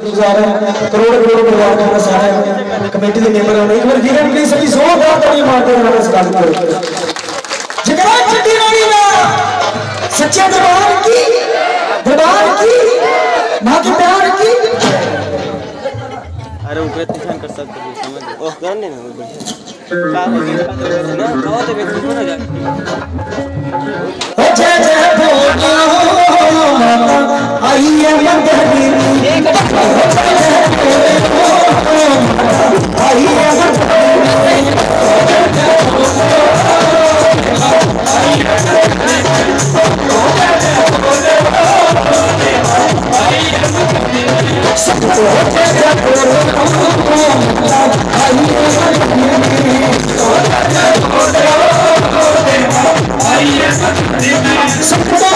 शुक्रगुजार है, करोड़ करोड़ परिवार का सारा कमेटी के मेंबर हैं। एक बार वीर प्लीज सभी जोरदार ताली मारते हुए स्वागत करो। जगराज चट्टी वाली ना सच्चे दरबार की मां के प्यार की। अरे ऊपर निशान कर सकते हो समझ ओह कर लेना बढ़िया ना कहो तो व्यक्ति को ना जा जय जय भोला माता आई है मंदिर आई है सब